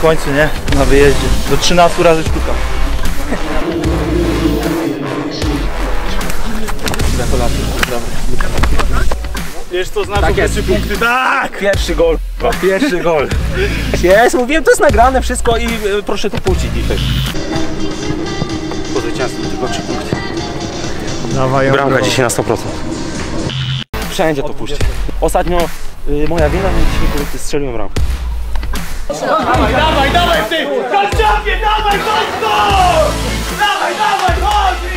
końcu, nie? Na wyjeździe. Do 13 razy sztuka. Gratulacje. Wiesz co znaczy tak 3 punkty? Tak! Pierwszy gol. Pierwszy gol. Jest, mówiłem, to jest nagrane wszystko i proszę to puścić dzisiaj. Po zwycięstwie tylko 3 punkty. Bramka dzisiaj na 100%. Wszędzie to puści. Ostatnio moja wina, dzisiaj kobiety strzeliłem bramkę. Dawaj, ty! Kanciapie, dawaj, chodź! Dawaj, chodź!